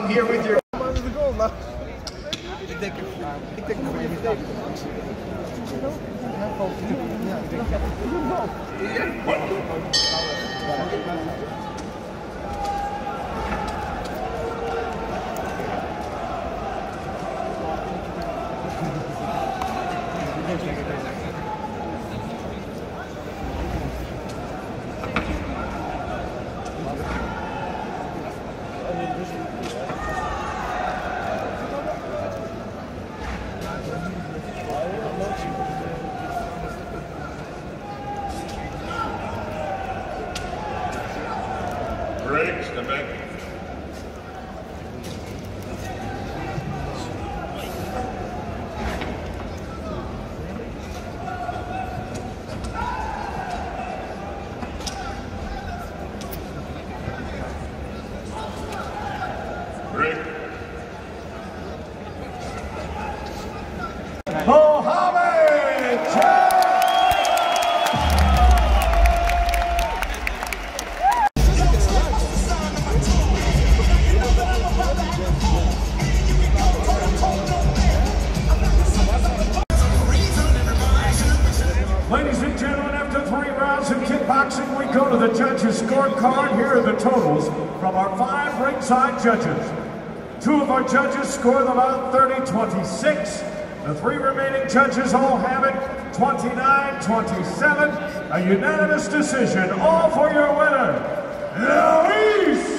here with your... Man, is de goal, man. Ik denk dat ik goede verdediger. Break, step back. Break. Mohammed Chad! Ladies and gentlemen, after 3 rounds in kickboxing, we go to the judges' scorecard. Here are the totals from our 5 ringside judges. 2 of our judges score the bout 30-26. The 3 remaining judges all have it 29-27. A unanimous decision, all for your winner, Luis